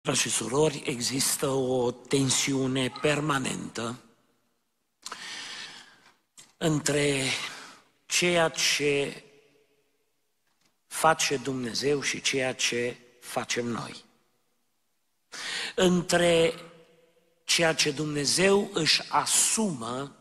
Frați și surori, există o tensiune permanentă între ceea ce face Dumnezeu și ceea ce facem noi. Între ceea ce Dumnezeu își asumă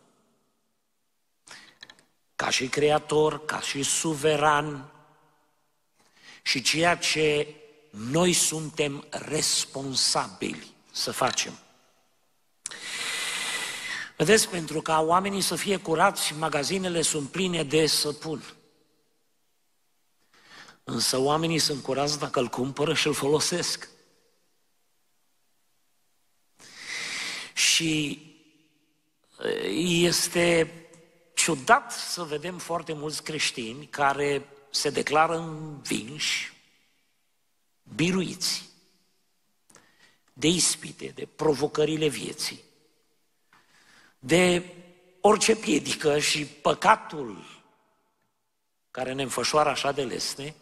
ca și creator, ca și suveran și ceea ce noi suntem responsabili să facem. Vedeți, pentru ca oamenii să fie curați, magazinele sunt pline de săpun. Însă oamenii sunt curați dacă îl cumpără și îl folosesc. Și este ciudat să vedem foarte mulți creștini care se declară învinși, biruiți de ispite, de provocările vieții, de orice piedică și păcatul care ne înfășoară așa de lesne,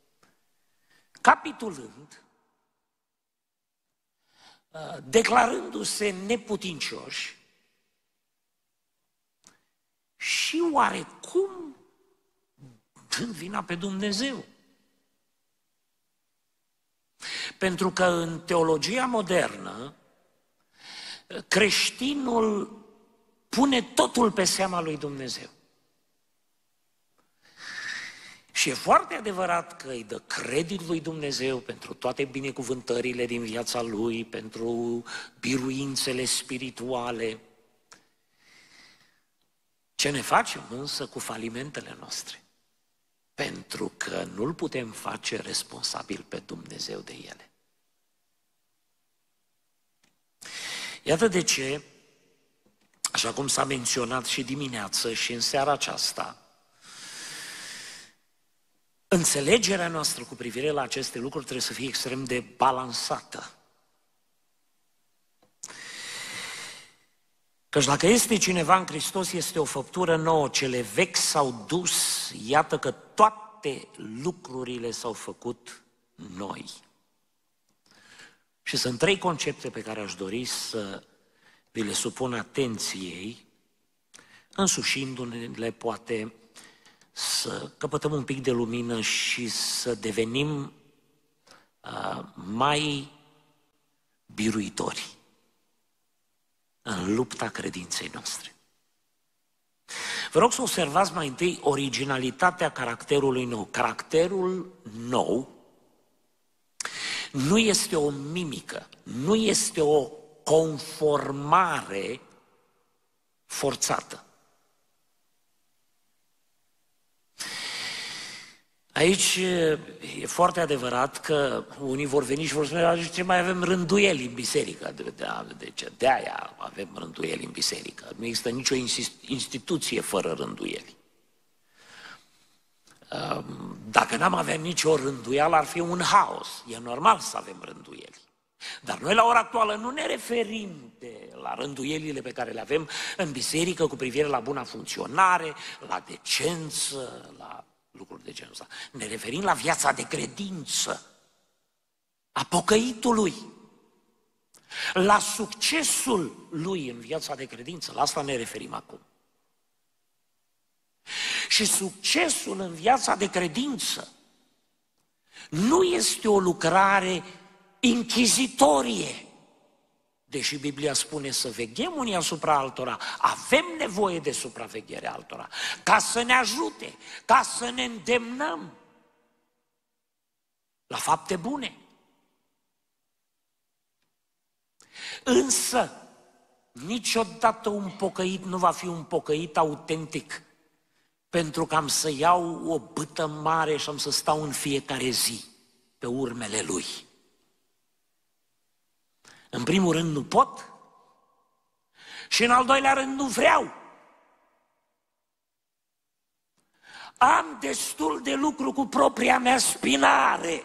capitulând, declarându-se neputincioși și oarecum dând vina pe Dumnezeu. Pentru că în teologia modernă, creștinul pune totul pe seama lui Dumnezeu. Și e foarte adevărat că îi dă credit lui Dumnezeu pentru toate binecuvântările din viața lui, pentru biruințele spirituale. Ce ne facem însă cu falimentele noastre? Pentru că nu-L putem face responsabil pe Dumnezeu de ele. Iată de ce, așa cum s-a menționat și dimineață și în seara aceasta, înțelegerea noastră cu privire la aceste lucruri trebuie să fie extrem de balansată. Căci dacă este cineva în Hristos, este o făptură nouă, cele vechi s-au dus, iată că toate lucrurile s-au făcut noi. Și sunt trei concepte pe care aș dori să vi le supun atenției, însușindu-ne poate să căpătăm un pic de lumină și să devenim mai biruitori în lupta credinței noastre. Vă rog să observați mai întâi originalitatea caracterului nou. Caracterul nou nu este o mimică, nu este o conformare forțată. Aici e foarte adevărat că unii vor veni și vor spune ce mai avem rânduieli în biserică. De aia avem rânduieli în biserică. Nu există nicio instituție fără rânduieli. Dacă n-am avea nicio rânduială, ar fi un haos. E normal să avem rânduieli. Dar noi la ora actuală nu ne referim la rânduielile pe care le avem în biserică cu privire la buna funcționare, la decență, la lucruri de genul ăsta. Ne referim la viața de credință a pocăitului, la succesul lui în viața de credință. La asta ne referim acum. Și succesul în viața de credință nu este o lucrare închizitorie. Deși Biblia spune să veghem unii asupra altora, avem nevoie de supraveghere altora, ca să ne ajute, ca să ne îndemnăm la fapte bune. Însă, niciodată un pocăit nu va fi un pocăit autentic, pentru că am să iau o bâtă mare și am să stau în fiecare zi pe urmele lui. În primul rând nu pot și în al doilea rând nu vreau. Am destul de lucru cu propria mea spinare.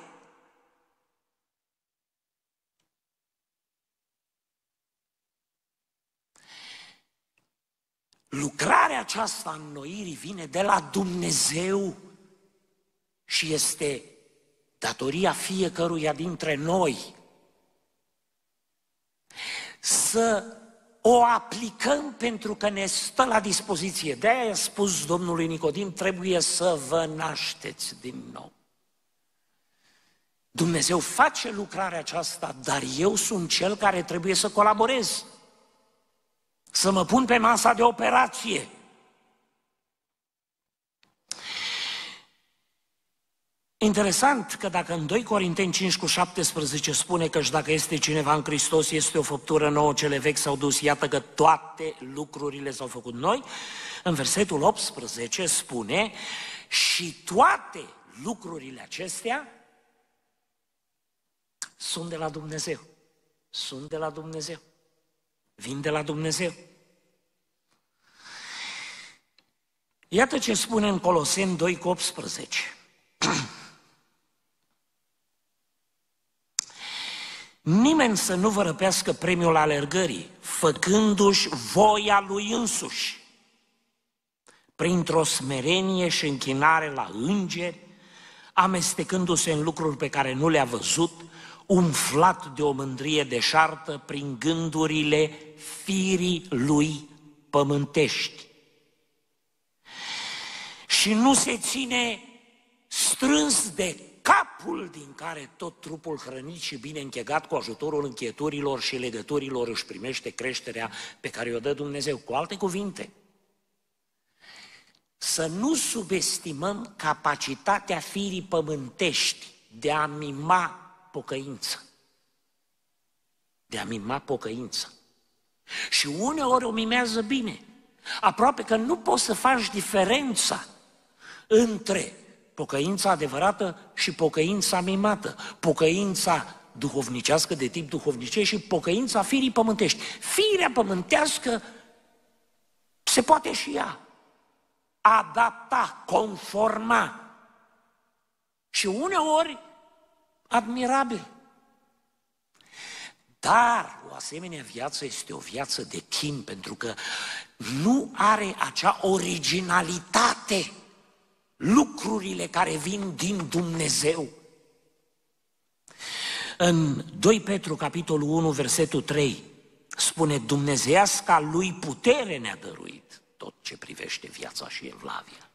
Lucrarea aceasta a înnoirii vine de la Dumnezeu și este datoria fiecăruia dintre noi să o aplicăm pentru că ne stă la dispoziție. De-aia a spus Domnului Nicodim, trebuie să vă nașteți din nou. Dumnezeu face lucrarea aceasta, dar eu sunt cel care trebuie să colaborez, să mă pun pe masa de operație. Interesant că dacă în 2 Corinteni 5:17 spune că și dacă este cineva în Hristos, este o făptură nouă, cele vechi s-au dus, iată că toate lucrurile s-au făcut noi, în versetul 18 spune și toate lucrurile acestea sunt de la Dumnezeu. Sunt de la Dumnezeu. Vin de la Dumnezeu. Iată ce spune în Coloseni 2:18. Nimeni să nu vă răpească premiul alergării, făcându-și voia lui însuși, printr-o smerenie și închinare la îngeri, amestecându-se în lucruri pe care nu le-a văzut, umflat de o mândrie deșartă prin gândurile firii lui pământești. Și nu se ține strâns de capul din care tot trupul hrănit și bine închegat cu ajutorul încheieturilor și legăturilor își primește creșterea pe care o dă Dumnezeu. Cu alte cuvinte, să nu subestimăm capacitatea firii pământești de a mima pocăință. De a mima pocăință. Și uneori o mimează bine. Aproape că nu poți să faci diferența între pocăința adevărată și pocăința mimată, pocăința duhovnicească de tip duhovnicesc și pocăința firii pământești. Firea pământească se poate și ea adapta, conforma și uneori admirabil. Dar o asemenea viață este o viață de chin, pentru că nu are acea originalitate, lucrurile care vin din Dumnezeu. În 2 Petru, capitolul 1, versetul 3, spune: Dumnezeiasca lui putere ne-a dăruit tot ce privește viața și evlavia.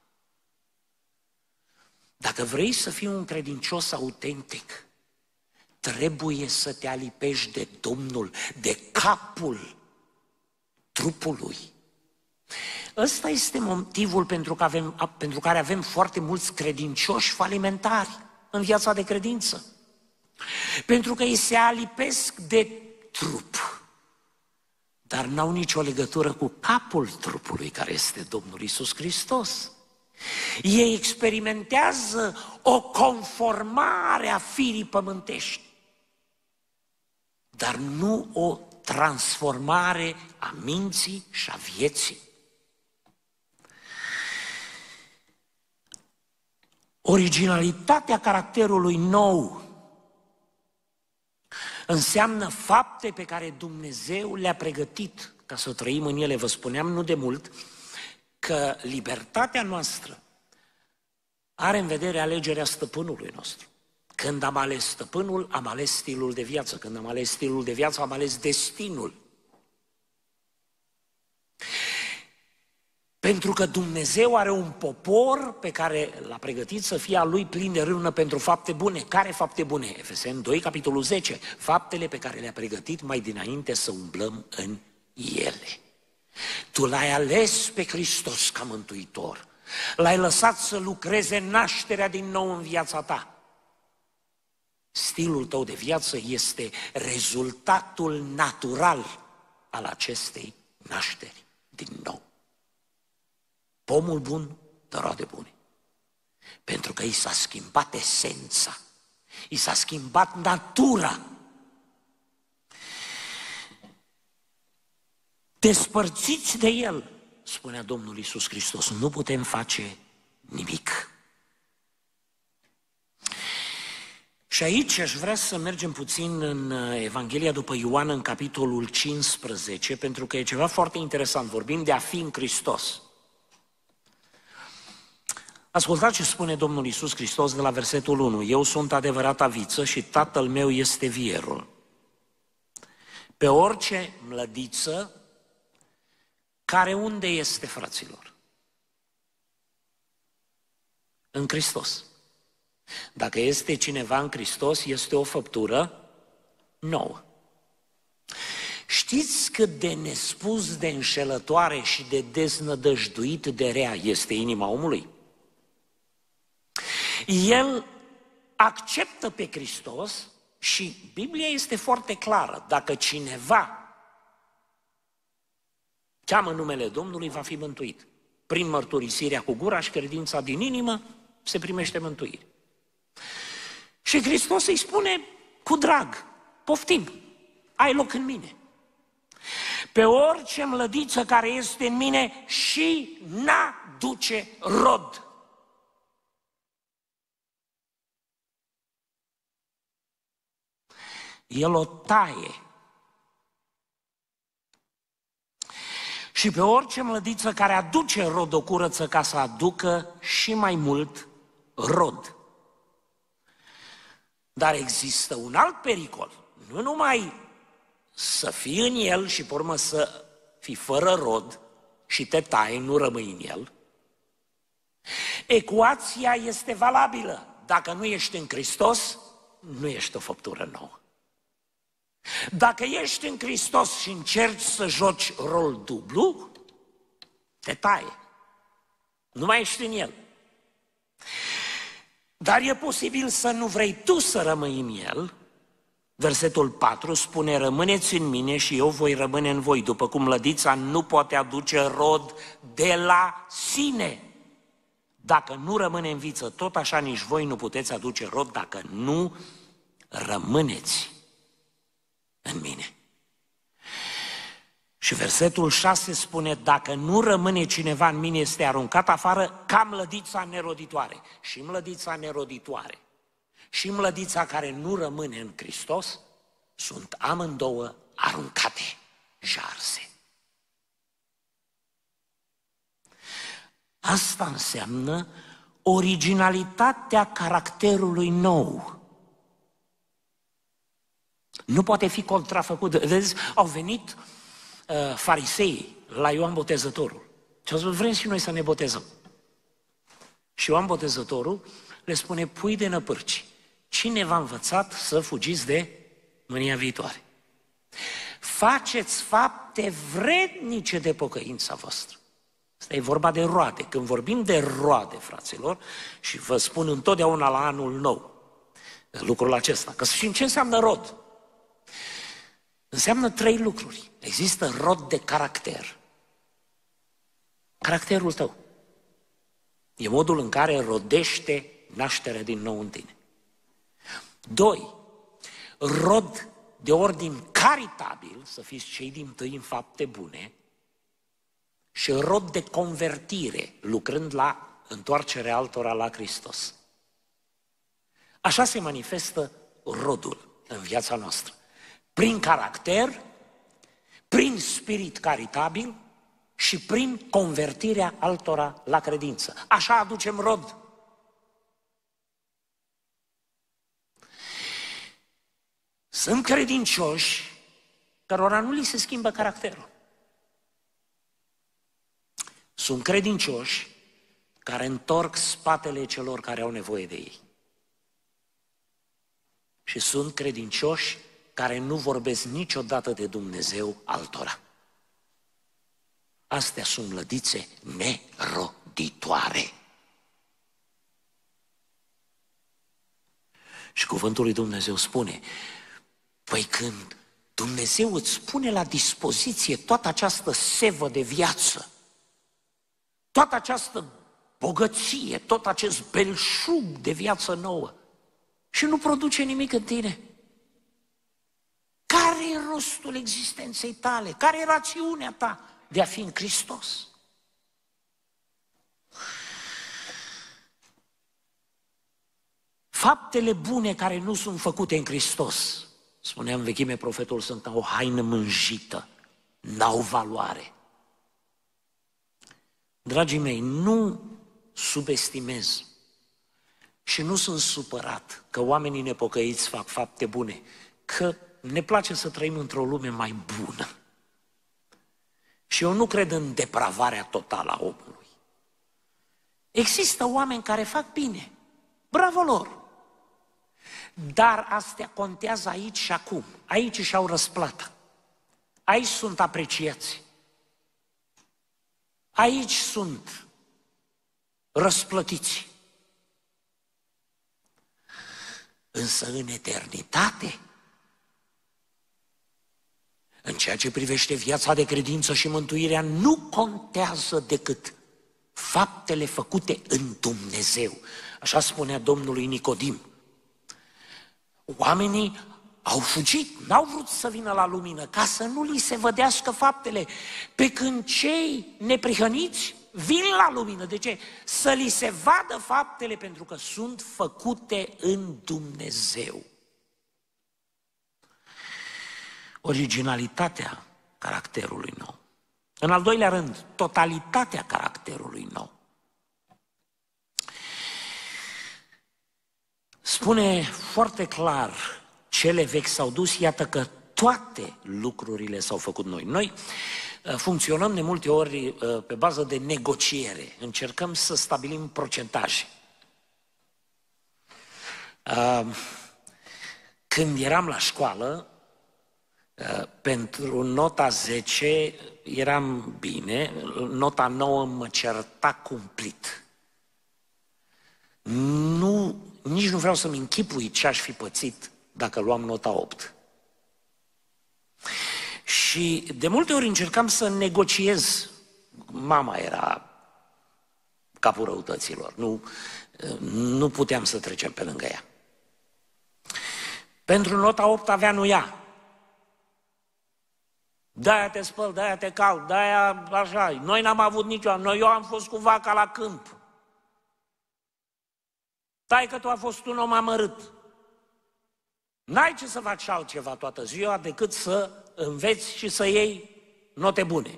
Dacă vrei să fii un credincios autentic, trebuie să te alipești de Domnul, de capul trupului. Ăsta este motivul pentru care avem foarte mulți credincioși falimentari în viața de credință. Pentru că ei se alipesc de trup, dar n-au nicio legătură cu capul trupului, care este Domnul Iisus Hristos. Ei experimentează o conformare a firii pământești, dar nu o transformare a minții și a vieții. Originalitatea caracterului nou înseamnă fapte pe care Dumnezeu le-a pregătit ca să trăim în ele. Vă spuneam nu de mult că libertatea noastră are în vedere alegerea stăpânului nostru. Când am ales stăpânul, am ales stilul de viață. Când am ales stilul de viață, am ales destinul. Pentru că Dumnezeu are un popor pe care l-a pregătit să fie a lui plin de râvnă pentru fapte bune. Care fapte bune? Efeseni 2, capitolul 10. Faptele pe care le-a pregătit mai dinainte să umblăm în ele. Tu l-ai ales pe Hristos ca mântuitor. L-ai lăsat să lucreze nașterea din nou în viața ta. Stilul tău de viață este rezultatul natural al acestei nașteri din nou. Pomul bun dă roade bune, pentru că i s-a schimbat esența, i s-a schimbat natura. Despărțiți de El, spunea Domnul Iisus Hristos, nu putem face nimic. Și aici aș vrea să mergem puțin în Evanghelia după Ioan, în capitolul 15, pentru că e ceva foarte interesant. Vorbim de a fi în Hristos. Ascultați ce spune Domnul Iisus Hristos de la versetul 1. Eu sunt adevărata viță și Tatăl meu este vierul. pe orice mlădiță care unde este, fraților? În Hristos. Dacă este cineva în Hristos, este o făptură nouă. Știți cât de nespus de înșelătoare și de deznădăjduit de rea este inima omului? El acceptă pe Hristos și Biblia este foarte clară. Dacă cineva cheamă numele Domnului, va fi mântuit. Prin mărturisirea cu gura și credința din inimă se primește mântuire. Și Hristos îi spune cu drag, poftim, ai loc în mine. Pe orice mlădiță care este în mine și n-aduce rod. El o taie. Și pe orice mlădiță care aduce rod o curăță ca să aducă și mai mult rod. Dar există un alt pericol. Nu numai să fii în el și pe urmă să fii fără rod și te tai, nu rămâi în el. Ecuația este valabilă. Dacă nu ești în Hristos, nu ești o făptură nouă. Dacă ești în Hristos și încerci să joci rol dublu, te taie. Nu mai ești în el. Dar e posibil să nu vrei tu să rămâi în el. Versetul 4 spune, rămâneți în mine și eu voi rămâne în voi, după cum lădița nu poate aduce rod de la sine. Dacă nu rămâne în viță, tot așa nici voi nu puteți aduce rod dacă nu rămâneți în mine. Și versetul 6 spune, dacă nu rămâne cineva în mine, este aruncat afară ca mlădița neroditoare. Și mlădița neroditoare și mlădița care nu rămâne în Hristos sunt amândouă aruncate, jarse. Asta înseamnă originalitatea caracterului nou. Nu poate fi contrafăcut. Vezi, au venit fariseii la Ioan Botezătorul și au zis, vrem și noi să ne botezăm. Și Ioan Botezătorul le spune, pui de năpârci, cine v-a învățat să fugiți de mânia viitoare? Faceți fapte vrednice de pocăința voastră. Asta e vorba de roade. Când vorbim de roade, fraților, și vă spun întotdeauna la anul nou lucrul acesta, că știm ce înseamnă rod. Înseamnă 3 lucruri. Există rod de caracter. Caracterul tău. E modul în care rodește nașterea din nou în tine. 2. Rod de ordin caritabil, să fiți cei dintâi în fapte bune, și rod de convertire, lucrând la întoarcerea altora la Hristos. Așa se manifestă rodul în viața noastră. Prin caracter, prin spirit caritabil și prin convertirea altora la credință. Așa aducem rod. Sunt credincioși cărora nu li se schimbă caracterul. Sunt credincioși care întorc spatele celor care au nevoie de ei. Și sunt credincioși care nu vorbesc niciodată de Dumnezeu altora. Astea sunt mlădițe neroditoare. Și cuvântul lui Dumnezeu spune, păi când Dumnezeu îți pune la dispoziție toată această sevă de viață, toată această bogăție, tot acest belșug de viață nouă și nu produce nimic în tine, care e rostul existenței tale? Care e rațiunea ta de a fi în Hristos? Faptele bune care nu sunt făcute în Hristos, spunea în vechime profetul, sunt o haină mânjită, n-au valoare. Dragii mei, nu subestimez și nu sunt supărat că oamenii nepocăiți fac fapte bune, că ne place să trăim într-o lume mai bună. Și eu nu cred în depravarea totală a omului. Există oameni care fac bine. Bravo lor! Dar astea contează aici și acum. Aici și-au răsplata. Aici sunt apreciați. Aici sunt răsplătiți. Însă în eternitate, în ceea ce privește viața de credință și mântuirea, nu contează decât faptele făcute în Dumnezeu. Așa spunea Domnului Nicodim. Oamenii au fugit, n-au vrut să vină la lumină ca să nu li se vădească faptele, pe când cei neprihăniți vin la lumină. De ce? Să li se vadă faptele, pentru că sunt făcute în Dumnezeu. Originalitatea caracterului nou. În al doilea rând, totalitatea caracterului nou. Spune foarte clar, cele vechi s-au dus, iată că toate lucrurile s-au făcut noi. Noi funcționăm de multe ori pe bază de negociere, încercăm să stabilim procentaje. Când eram la școală, pentru nota 10 eram bine, nota 9 mă certa cumplit. Nici nu vreau să-mi închipui ce aș fi pățit dacă luam nota 8. Și de multe ori încercam să negociez. Mama era capul răutăților, nu puteam să trecem pe lângă ea. Pentru nota 8 avea nu ea. De-aia te spăl, de-aia te cald, de-aia așa. Noi n-am avut niciodată, eu am fost cu vaca la câmp. Taică tu a fost un om amărât. N-ai ce să faci altceva toată ziua decât să înveți și să iei note bune.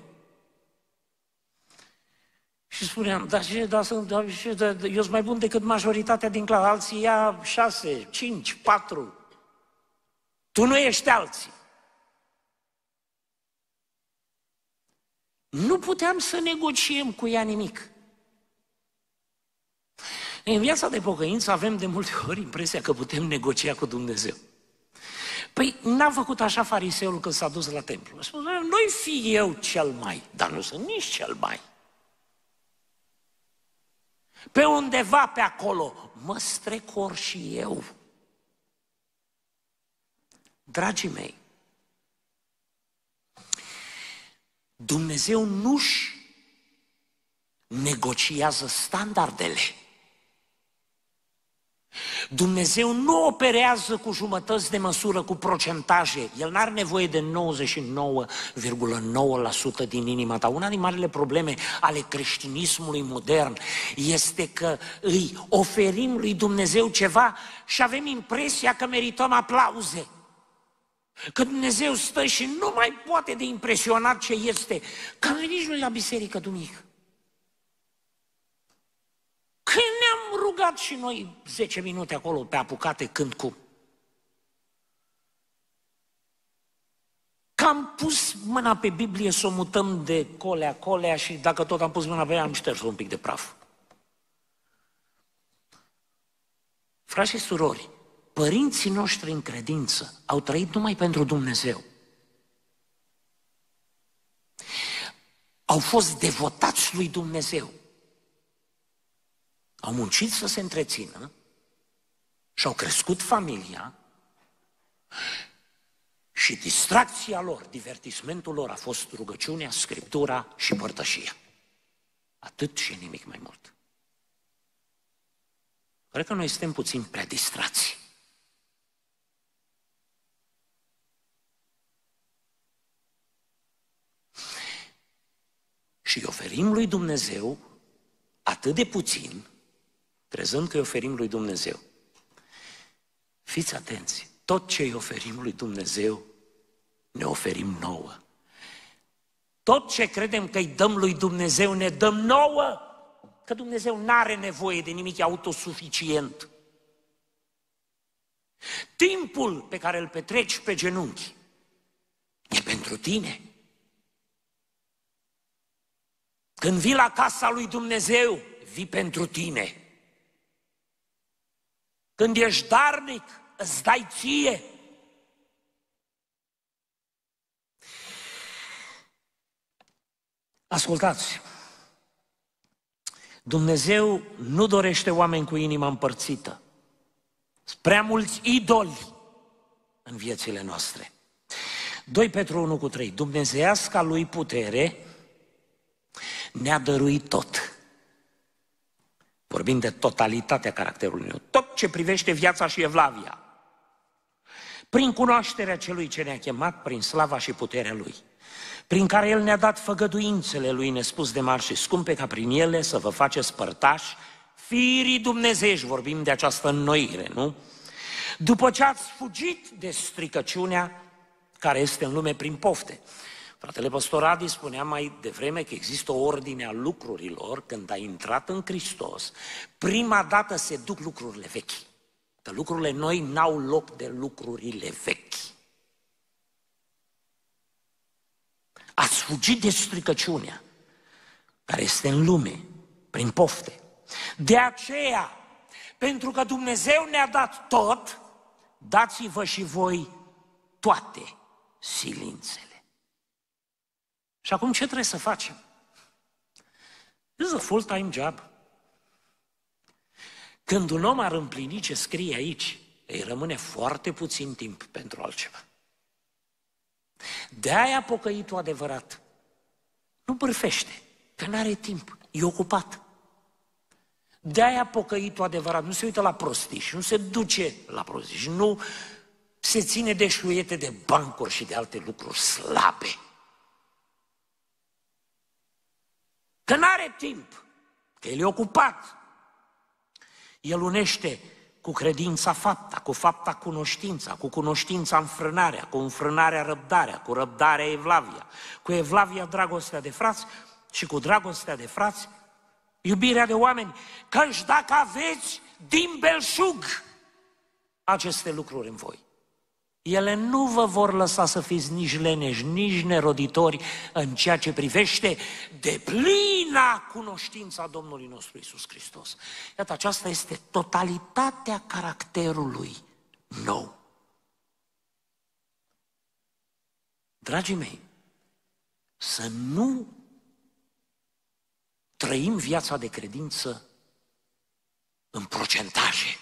Și spuneam, eu sunt mai bun decât majoritatea din clasă, alții ia 6, 5, 4. Tu nu ești alții. Nu puteam să negociem cu ea nimic. În viața de pocăință avem de multe ori impresia că putem negocia cu Dumnezeu. Păi n-a făcut așa fariseul când s-a dus la templu. A spus, nu-i fi eu cel mai, dar nu sunt nici cel mai. Pe undeva pe acolo mă strecor și eu. Dragii mei, Dumnezeu nu-și negociază standardele. Dumnezeu nu operează cu jumătăți de măsură, cu procentaje. El n-are nevoie de 99,9% din inima ta. Una din marile probleme ale creștinismului modern este că îi oferim lui Dumnezeu ceva și avem impresia că merităm aplauze. Că Dumnezeu stă și nu mai poate de impresionat ce este. Că nici nu la biserică duminică. Că ne-am rugat și noi 10 minute acolo pe apucate când cum. Că am pus mâna pe Biblie să o mutăm de colea și dacă tot am pus mâna pe ea am șters un pic de praf. Frați și surori, părinții noștri în credință au trăit numai pentru Dumnezeu. Au fost devotați lui Dumnezeu. Au muncit să se întrețină și-au crescut familia și distracția lor, divertismentul lor a fost rugăciunea, Scriptura și părtășia. Atât și nimic mai mult. Cred că noi suntem puțin prea distrați. Și îi oferim lui Dumnezeu atât de puțin, crezând că îi oferim lui Dumnezeu. Fiți atenți, tot ce îi oferim lui Dumnezeu, ne oferim nouă. Tot ce credem că îi dăm lui Dumnezeu, ne dăm nouă, că Dumnezeu n-are nevoie de nimic, e autosuficient. Timpul pe care îl petreci pe genunchi e pentru tine. Când vii la casa lui Dumnezeu, vii pentru tine. Când ești darnic, îți dai ție. Ascultați, Dumnezeu nu dorește oameni cu inima împărțită. Sunt prea mulți idoli în viețile noastre. 2 Petru 1:3. Dumnezeiasca lui putere ne-a dăruit tot. Vorbim de totalitatea caracterului meu. Tot ce privește viața și evlavia. Prin cunoașterea celui ce ne-a chemat, prin slava și puterea lui. Prin care El ne-a dat făgăduințele Lui nespus de mari și scumpe, ca prin ele să vă faceți părtași firii dumnezeiești. Vorbim de această înnoire, nu? După ce ați fugit de stricăciunea care este în lume prin pofte. Fratele păstor Adi spunea mai devreme că există o ordine a lucrurilor. Când ai intrat în Hristos, prima dată se duc lucrurile vechi. Că lucrurile noi n-au loc de lucrurile vechi. Ați fugit de stricăciunea care este în lume, prin pofte. De aceea, pentru că Dumnezeu ne-a dat tot, dați-vă și voi toate silințele. Și acum ce trebuie să facem? This is a full-time job. Când un om ar împlini ce scrie aici, îi rămâne foarte puțin timp pentru altceva. De-aia pocăitul adevărat nu bârfește, că n-are timp, e ocupat. De-aia pocăitul adevărat nu se uită la prostii și nu se duce la prostii și nu se ține de șuiete de bancuri și de alte lucruri slabe. Că n-are timp, că el e ocupat. El unește cu credința fapta, cu fapta cunoștința, cu cunoștința înfrânarea, cu înfrânarea răbdarea, cu răbdarea evlavia, cu evlavia dragostea de frați și cu dragostea de frați iubirea de oameni. Căci dacă aveți din belșug aceste lucruri în voi, ele nu vă vor lăsa să fiți nici leneși, nici neroditori în ceea ce privește deplina cunoștința Domnului nostru Iisus Hristos. Iată, aceasta este totalitatea caracterului nou. Dragii mei, să nu trăim viața de credință în procentaje.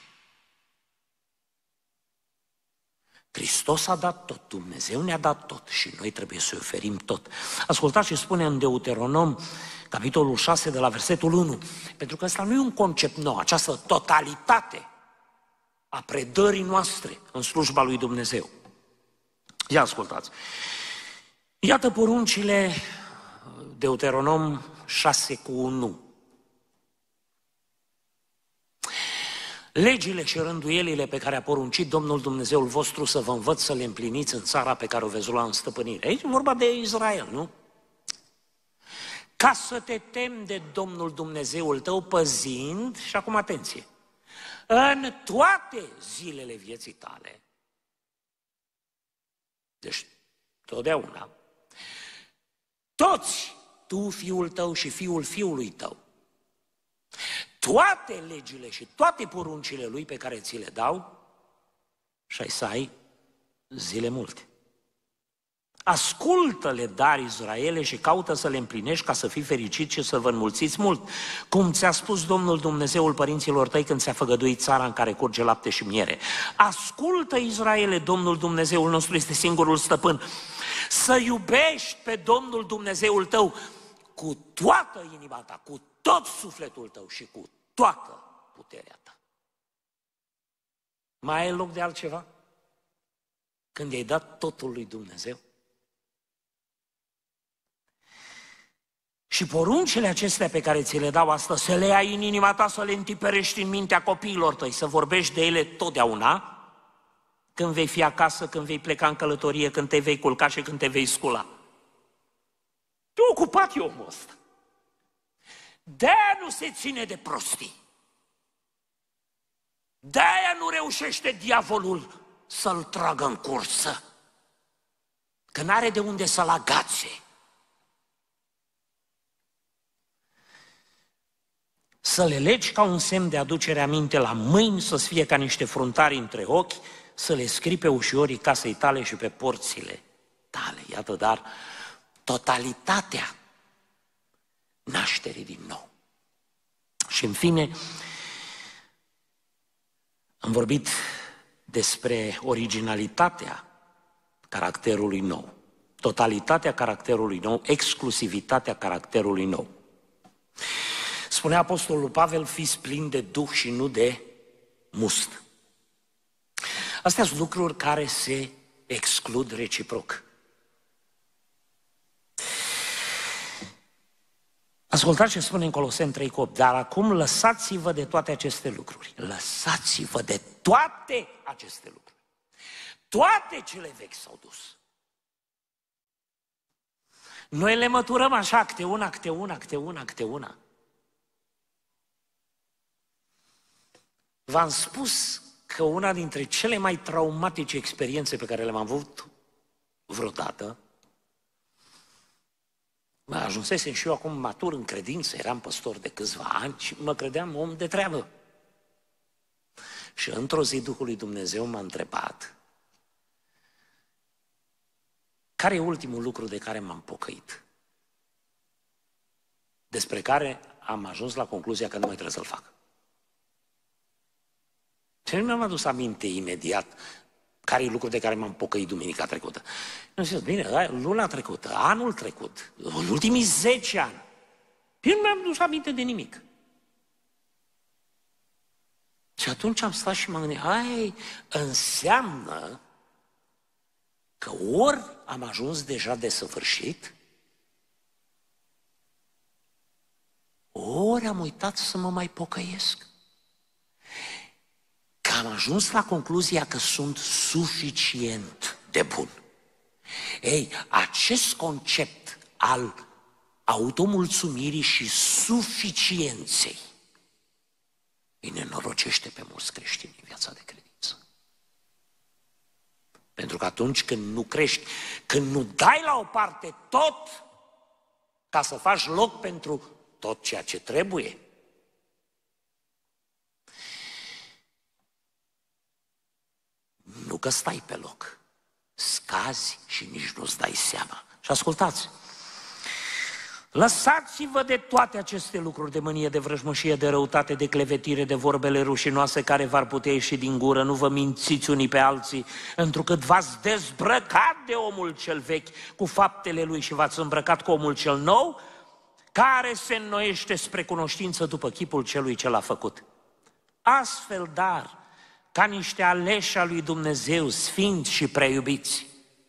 Hristos a dat tot, Dumnezeu ne-a dat tot și noi trebuie să-i oferim tot. Ascultați ce spune în Deuteronom, capitolul 6, de la versetul 1, pentru că ăsta nu e un concept nou, această totalitate a predării noastre în slujba lui Dumnezeu. Ia ascultați. Iată poruncile, Deuteronom 6:1. Legile și rânduielile pe care a poruncit Domnul Dumnezeul vostru să vă învăț să le împliniți în țara pe care o veți lua în stăpânire. Aici e vorba de Israel, nu? Ca să te temi de Domnul Dumnezeul tău, păzind, și acum atenție, în toate zilele vieții tale, deci totdeauna, toți, tu, fiul tău și fiul fiului tău, toate legile și toate poruncile lui pe care ți le dau, și ai să ai zile multe. Ascultă-le, dar, Israele, și caută să le împlinești ca să fii fericit și să vă înmulțiți mult, cum ți-a spus Domnul Dumnezeul părinților tăi când ți-a făgăduit țara în care curge lapte și miere. Ascultă, Israele, Domnul Dumnezeul nostru este singurul stăpân. Să iubești pe Domnul Dumnezeul tău cu toată inima ta, cu tot sufletul tău și cu toată puterea ta. Mai ai loc de altceva? Când i-ai dat totul lui Dumnezeu? Și poruncile acestea pe care ți le dau astăzi, să le ai în inima ta, să le întiperești în mintea copiilor tăi, să vorbești de ele totdeauna, când vei fi acasă, când vei pleca în călătorie, când te vei culca și când te vei scula. Tu ocupat e omul ăsta. De-aia nu se ține de prostii. De-aia nu reușește diavolul să-l tragă în cursă, că n-are de unde să-l agațe. Să le legi ca un semn de aducere aminte la mâini, să-ți fie ca niște fruntari între ochi, să le scrii pe ușorii casei tale și pe porțile tale. Iată, dar totalitatea nașterii din nou. Și în fine, am vorbit despre originalitatea caracterului nou, totalitatea caracterului nou, exclusivitatea caracterului nou. Spunea Apostolul Pavel, fiți plini de Duh și nu de must. Astea sunt lucruri care se exclud reciproc. Ascultați ce spune în Coloseni 3:8, dar acum lăsați-vă de toate aceste lucruri. Lăsați-vă de toate aceste lucruri. Toate cele vechi s-au dus. Noi le măturăm așa, câte una, câte una, câte una, câte una. V-am spus că una dintre cele mai traumatice experiențe pe care le-am avut vreodată, ajunsesem și eu acum matur în credință, eram păstor de câțiva ani și mă credeam om de treabă. Și într-o zi Duhul lui Dumnezeu m-a întrebat, care e ultimul lucru de care m-am pocăit? Despre care am ajuns la concluzia că nu mai trebuie să-l fac. Și nu mi-am adus aminte imediat care e lucru de care m-am pocăit duminica trecută. Nu știu, bine, luna trecută, anul trecut, în ultimii 10 ani. Eu nu mi-am adus aminte de nimic. Și atunci am stat și m-am gândit, înseamnă că ori am ajuns deja desăvârșit, ori am uitat să mă mai pocăiesc. Că am ajuns la concluzia că sunt suficient de bun. Ei, acest concept al automulțumirii și suficienței îi nenorocește pe mulți creștini în viața de credință. Pentru că atunci când nu crești, când nu dai la o parte tot ca să faci loc pentru tot ceea ce trebuie, nu că stai pe loc, scazi și nici nu-ți dai seama. Și ascultați, lăsați-vă de toate aceste lucruri, de mânie, de vrăjmășie, de răutate, de clevetire, de vorbele rușinoase care v-ar putea ieși din gură, nu vă mințiți unii pe alții, întrucât v-ați dezbrăcat de omul cel vechi cu faptele lui și v-ați îmbrăcat cu omul cel nou, care se înnoiește spre cunoștință după chipul celui ce l-a făcut. Astfel, dar, ca niște aleși al lui Dumnezeu, sfinți și preiubiți.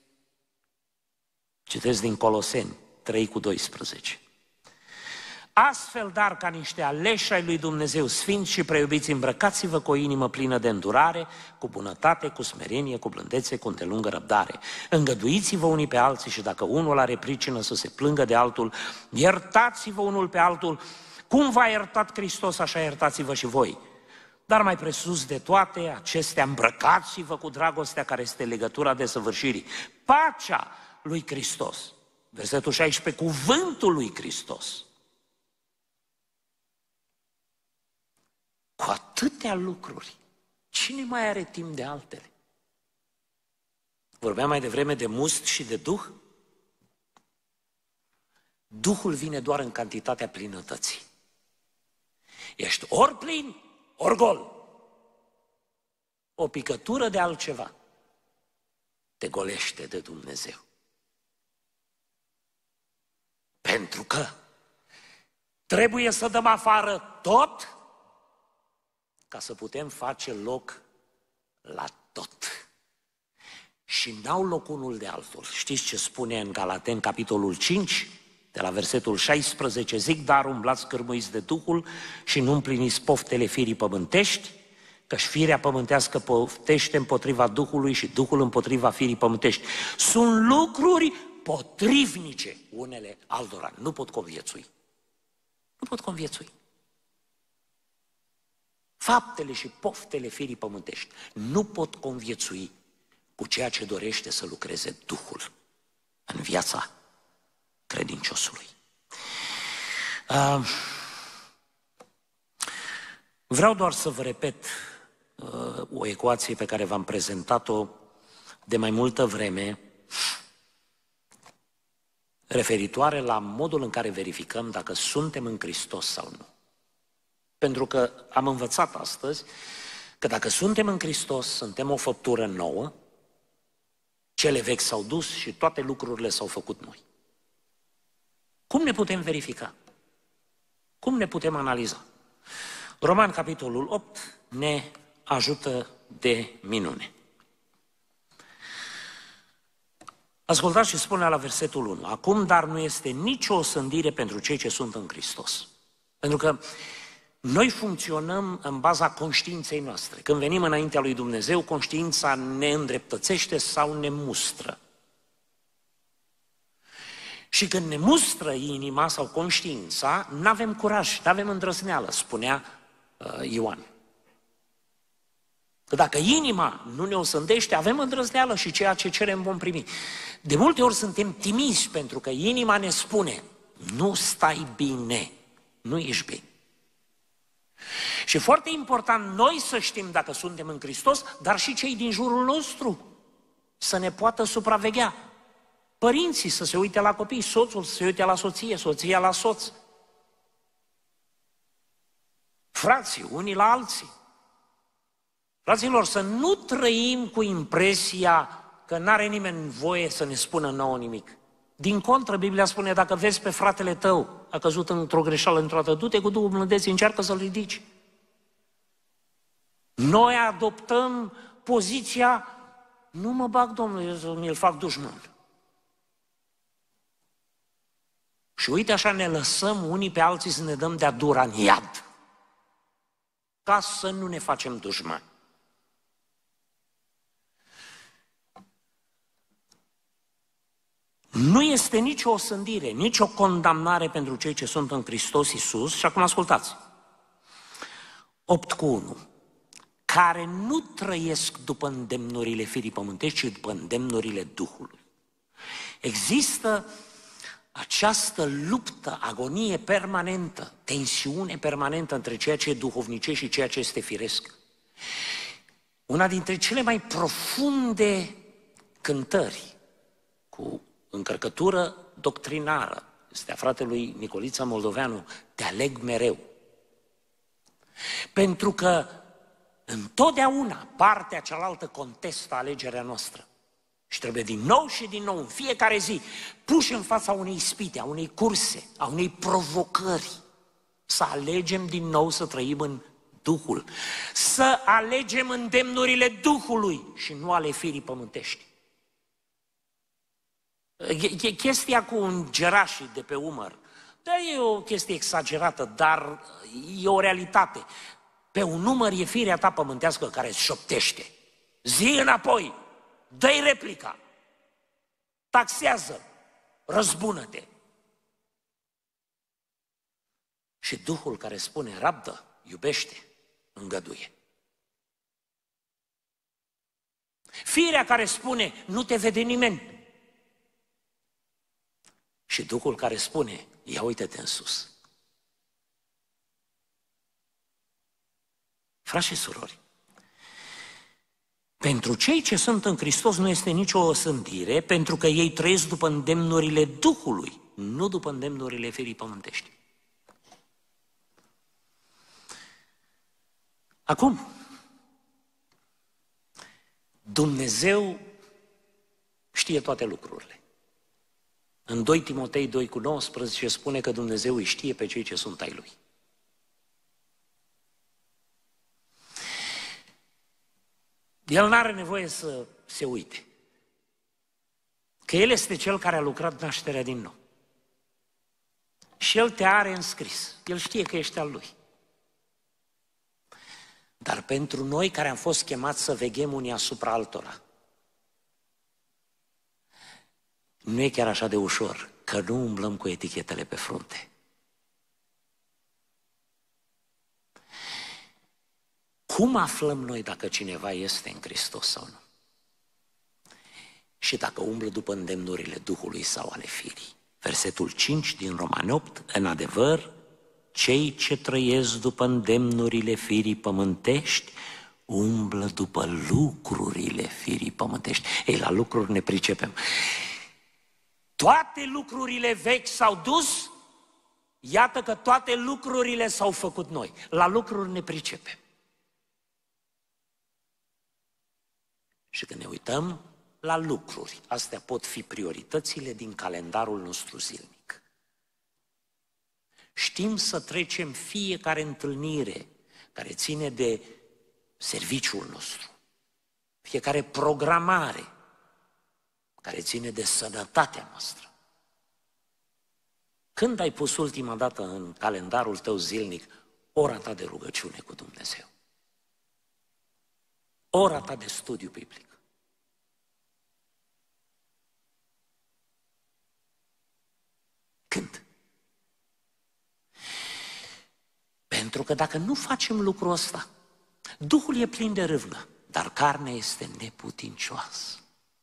Citesc din Coloseni 3:12. Astfel, dar, ca niște aleși ai lui Dumnezeu, sfinți și preiubiți, îmbrăcați-vă cu o inimă plină de îndurare, cu bunătate, cu smerenie, cu blândețe, cu îndelungă răbdare. Îngăduiți-vă unii pe alții și dacă unul are pricină să se plângă de altul, iertați-vă unul pe altul, cum v-a iertat Hristos, așa iertați-vă și voi. Dar mai presus de toate acestea, îmbrăcați-vă cu dragostea care este legătura desăvârșirii. Pacea lui Hristos. Versetul 16, cuvântul lui Hristos. Cu atâtea lucruri, cine mai are timp de altele? Vorbeam mai devreme de must și de Duh. Duhul vine doar în cantitatea plinătății. Ești ori plin, ori gol. O picătură de altceva te golește de Dumnezeu. Pentru că trebuie să dăm afară tot ca să putem face loc la tot. Și n-au loc unul de altul. Știți ce spune în Galateni, capitolul 5, de la versetul 16, zic, dar umblați cârmuiți de Duhul și nu împliniți poftele firii pământești, căci firea pământească poftește împotriva Duhului și Duhul împotriva firii pământești. Sunt lucruri potrivnice unele altora. Nu pot conviețui. Nu pot conviețui. Faptele și poftele firii pământești nu pot conviețui cu ceea ce dorește să lucreze Duhul în viața credinciosului. Vreau doar să vă repet o ecuație pe care v-am prezentat-o de mai multă vreme, referitoare la modul în care verificăm dacă suntem în Hristos sau nu. Pentru că am învățat astăzi că dacă suntem în Hristos, suntem o făptură nouă, cele vechi s-au dus și toate lucrurile s-au făcut noi. Cum ne putem verifica? Cum ne putem analiza? Roman, capitolul 8, ne ajută de minune. Ascultați și spune la versetul 1. Acum, dar nu este nicio osândire pentru cei ce sunt în Hristos. Pentru că noi funcționăm în baza conștiinței noastre. Când venim înaintea lui Dumnezeu, conștiința ne îndreptățește sau ne mustră. Și când ne mustră inima sau conștiința, n-avem curaj, n-avem îndrăzneală, spunea Ioan. Că dacă inima nu ne osândește, avem îndrăzneală și ceea ce cerem vom primi. De multe ori suntem timizi pentru că inima ne spune, nu stai bine, nu ești bine. Și foarte important, noi să știm dacă suntem în Hristos, dar și cei din jurul nostru să ne poată supraveghea. Părinții să se uite la copii, soțul să se uite la soție, soția la soț. Frații, unii la alții. Fraților, să nu trăim cu impresia că n-are nimeni voie să ne spună nouă nimic. Din contră, Biblia spune, dacă vezi pe fratele tău a căzut într-o greșeală, într-o dată, du-te cu Duhul blândeții, încearcă să-l ridici. Noi adoptăm poziția, nu mă bag, Domnule, să mi-l fac dușman. Și uite așa ne lăsăm unii pe alții să ne dăm de-a dura în iad, ca să nu ne facem dușmani. Nu este nicio osândire, nicio condamnare pentru cei ce sunt în Hristos Iisus. Și acum ascultați. 8:1. Care nu trăiesc după îndemnurile firii pământești, ci după îndemnurile Duhului. Există această luptă, agonie permanentă, tensiune permanentă între ceea ce e duhovnicesc și ceea ce este firesc. Una dintre cele mai profunde cântări cu încărcătură doctrinară este a fratelui Nicolița Moldoveanu, Te aleg mereu. Pentru că întotdeauna partea cealaltă contestă alegerea noastră. Și trebuie din nou și din nou, în fiecare zi, puși în fața unei ispite, a unei curse, a unei provocări, să alegem din nou să trăim în Duhul, să alegem îndemnurile Duhului și nu ale firii pământești. Chestia cu îngerașii de pe umăr, da, e o chestie exagerată, dar e o realitate. Pe un număr e firea ta pământească care îți șoptește. Zi înapoi, dă-i replica, taxează, răzbună-te. Și Duhul care spune rabdă, iubește, îngăduie. Firea care spune nu te vede nimeni. Și Duhul care spune, ia uite-te în sus. Frați și surori, pentru cei ce sunt în Hristos nu este nicio osândire, pentru că ei trăiesc după îndemnurile Duhului, nu după îndemnurile firii pământești. Acum, Dumnezeu știe toate lucrurile. În 2 Timotei 2:19 spune că Dumnezeu îi știe pe cei ce sunt ai Lui. El n-are nevoie să se uite, că El este Cel care a lucrat nașterea din nou. Și El te are înscris. El știe că ești al Lui. Dar pentru noi care am fost chemați să veghem unii asupra altora, nu e chiar așa de ușor, că nu umblăm cu etichetele pe frunte. Cum aflăm noi dacă cineva este în Hristos sau nu? Și dacă umblă după îndemnurile Duhului sau ale firii. Versetul 5 din Romani 8, în adevăr, cei ce trăiesc după îndemnurile firii pământești umblă după lucrurile firii pământești. Ei, la lucruri ne pricepem. Toate lucrurile vechi s-au dus, iată că toate lucrurile s-au făcut noi. La lucruri ne pricepem. Și când ne uităm la lucruri, astea pot fi prioritățile din calendarul nostru zilnic. Știm să trecem fiecare întâlnire care ține de serviciul nostru, fiecare programare care ține de sănătatea noastră. Când ai pus ultima dată în calendarul tău zilnic ora ta de rugăciune cu Dumnezeu? Ora ta de studiu biblic? Când? Pentru că dacă nu facem lucrul ăsta, Duhul e plin de râvnă, dar carnea este neputincioasă.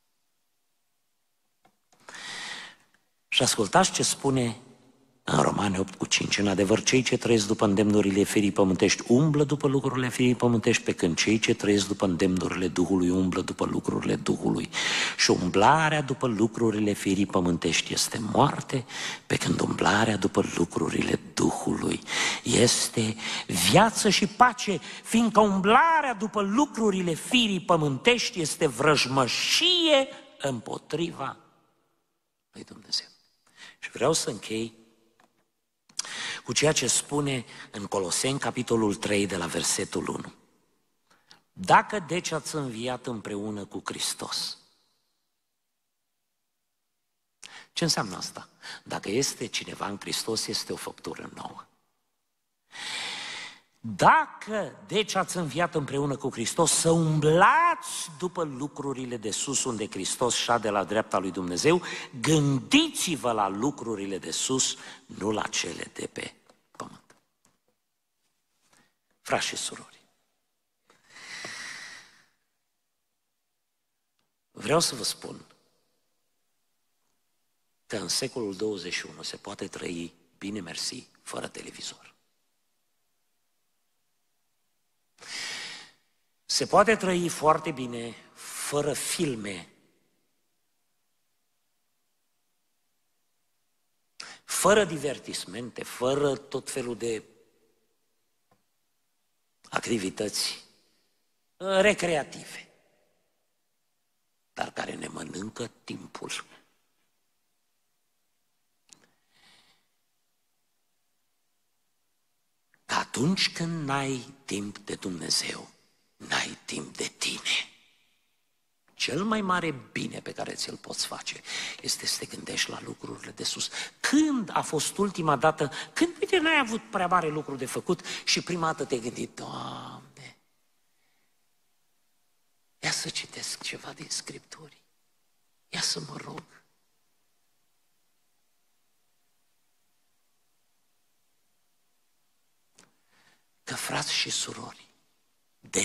Și ascultați ce spune în Romani 8:5. În adevăr, cei ce trăiesc după îndemnurile firii pământești umblă după lucrurile firii pământești, pe când cei ce trăiesc după îndemnurile Duhului umblă după lucrurile Duhului. Și umblarea după lucrurile firii pământești este moarte, pe când umblarea după lucrurile Duhului este viață și pace, fiindcă umblarea după lucrurile firii pământești este vrăjmășie împotriva lui Dumnezeu. Și vreau să închei cu ceea ce spune în Coloseni, capitolul 3, de la versetul 1. Dacă deci ați înviat împreună cu Hristos. Ce înseamnă asta? Dacă este cineva în Hristos, este o făptură nouă. Dacă deci ați înviat împreună cu Hristos, să umblați după lucrurile de sus, unde Hristos șade la dreapta lui Dumnezeu, gândiți-vă la lucrurile de sus, nu la cele de pe pământ. Frați și surori, vreau să vă spun că în secolul 21 se poate trăi, bine mersi, fără televizor. Se poate trăi foarte bine fără filme, fără divertismente, fără tot felul de activități recreative, dar care ne mănâncă timpul. Că atunci când n-ai timp de Dumnezeu, n-ai timp de tine. Cel mai mare bine pe care ți-l poți face este să te gândești la lucrurile de sus. Când a fost ultima dată, când, uite, n-ai avut prea mare lucru de făcut și prima dată te-ai gândit, Doamne, ia să citesc ceva din Scripturi, ia să mă rog. Că, frați și surori, de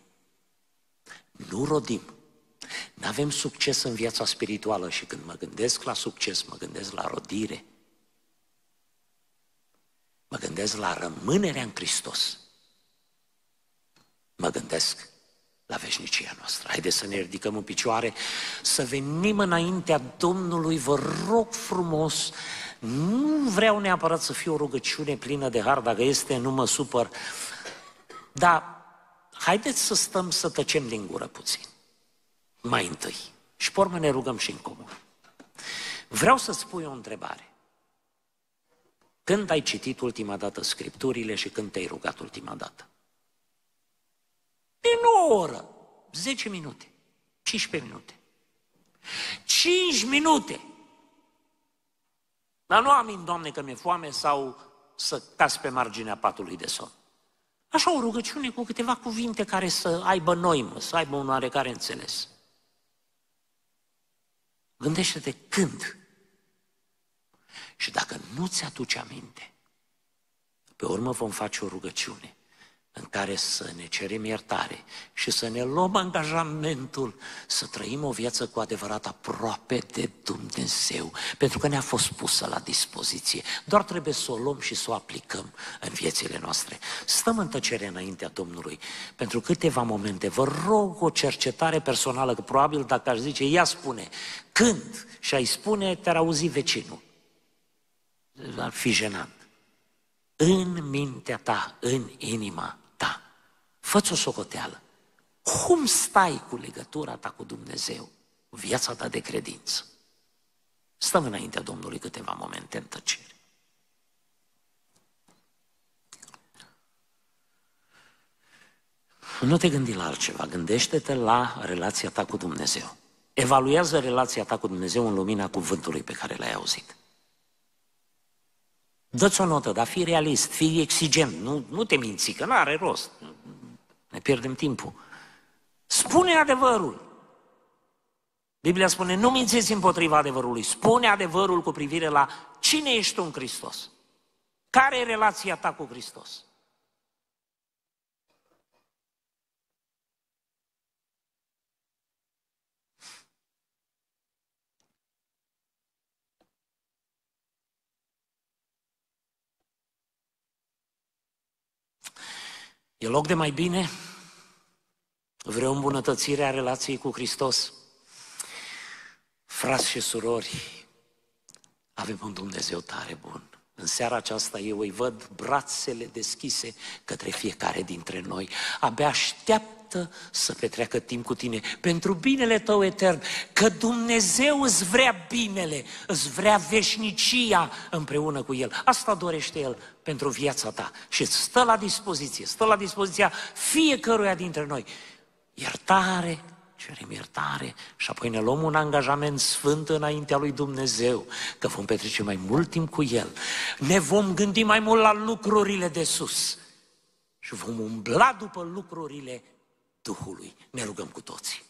nu rodim, n-avem succes în viața spirituală și când mă gândesc la succes, mă gândesc la rodire, mă gândesc la rămânerea în Hristos, mă gândesc la veșnicia noastră. Haideți să ne ridicăm în picioare, să venim înaintea Domnului, vă rog frumos. Nu vreau neapărat să fie o rugăciune plină de har, dacă este, nu mă supăr, dar haideți să stăm să tăcem din gură puțin, mai întâi, și pe urmă ne rugăm și în comun. Vreau să-ți pui o întrebare. Când ai citit ultima dată Scripturile și când te-ai rugat ultima dată? Din o oră, 10 minute, 15 minute, 5 minute. Dar nu amin, Doamne, că mi-e foame sau să cas pe marginea patului de somn. Așa o rugăciune cu câteva cuvinte care să aibă noimă, să aibă un oarecare înțeles. Gândește-te când. Și dacă nu ți-aduce aminte, pe urmă vom face o rugăciune în care să ne cerem iertare și să ne luăm angajamentul să trăim o viață cu adevărat aproape de Dumnezeu, pentru că ne-a fost pusă la dispoziție. Doar trebuie să o luăm și să o aplicăm în viețile noastre. Stăm în tăcere înaintea Domnului pentru câteva momente. Vă rog o cercetare personală, că probabil dacă aș zice, ea spune, când și ai spune, te-ar auzi vecinul. Ar fi jenant. În mintea ta, în inima ta, fă-ți o socoteală. Cum stai cu legătura ta cu Dumnezeu, viața ta de credință? Stăm înaintea Domnului câteva momente în tăcere. Nu te gândi la altceva, gândește-te la relația ta cu Dumnezeu. Evaluează relația ta cu Dumnezeu în lumina cuvântului pe care l-ai auzit. Dă-ți o notă, dar fii realist, fii exigent, nu te minți, că n-are rost, ne pierdem timpul. Spune adevărul. Biblia spune, nu mințiți împotriva adevărului, spune adevărul cu privire la cine ești tu în Hristos. Care e relația ta cu Hristos? E loc de mai bine? Vreo îmbunătățire a relației cu Hristos? Frați și surori, avem un Dumnezeu tare bun. În seara aceasta eu îi văd brațele deschise către fiecare dintre noi. Abia așteaptă să petreacă timp cu tine pentru binele tău etern, că Dumnezeu îți vrea binele, îți vrea veșnicia împreună cu El. Asta dorește El pentru viața ta și îți stă la dispoziția fiecăruia dintre noi. Iertare, cerem iertare și apoi ne luăm un angajament sfânt înaintea lui Dumnezeu, că vom petrece mai mult timp cu El, ne vom gândi mai mult la lucrurile de sus și vom umbla după lucrurile Duhului. Ne rugăm cu toții.